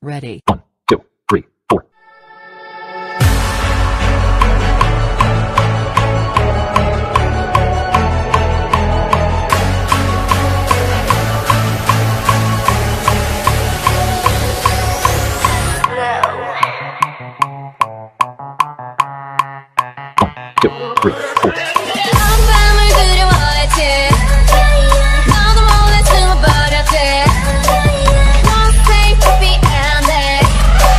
Ready. 1, 2, 3, 4. Two, three, four. 밤을 그려왔지 너도 몰래 숨어버렸지 Won't stay to be ended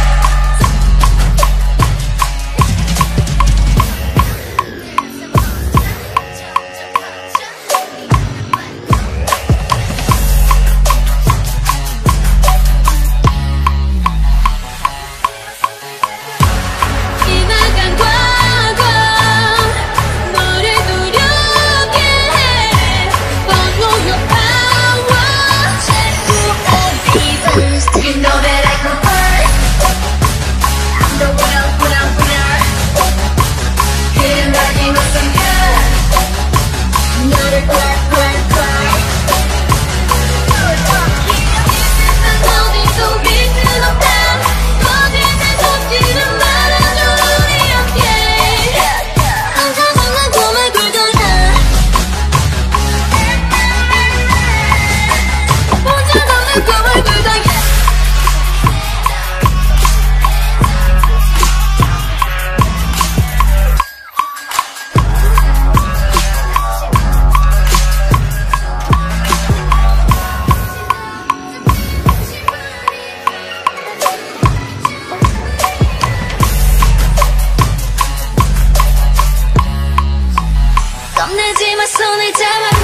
지나간 과거 너를 두렵게 해 But know your power Check all reasons You know that I can work I'm the winner 그런 날이 왔으면 너를 어디도 빛은 없다 거짓을 속지는 말아줘 우리 함께 항상 난 꿈을 굴더라 혼자 걷는 꿈을 굴더라 겁내지 마 손을 잡아